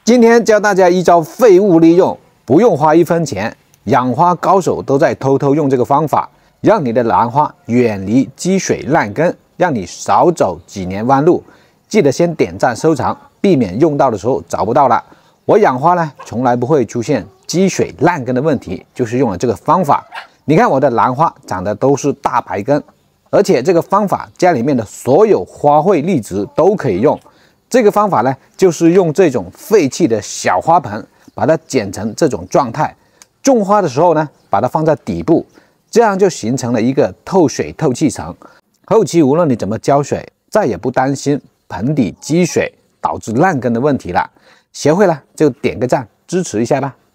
今天教大家一招废物利用，不用花1分钱，养花高手都在偷偷用这个方法，让你的兰花远离积水烂根，让你少走几年弯路。记得先点赞收藏，避免用到的时候找不到了。我养花呢，从来不会出现积水烂根的问题，就是用了这个方法。你看我的兰花长得都是大白根，而且这个方法家里面的所有花卉绿植都可以用。这个方法呢，就是用这种废弃的小花盆，把它剪成这种状态。种花的时候呢，把它放在底部，这样就形成了一个透水透气层。后期无论你怎么浇水，再也不担心盆底积水导致烂根的问题了。学会了就点个赞支持一下吧。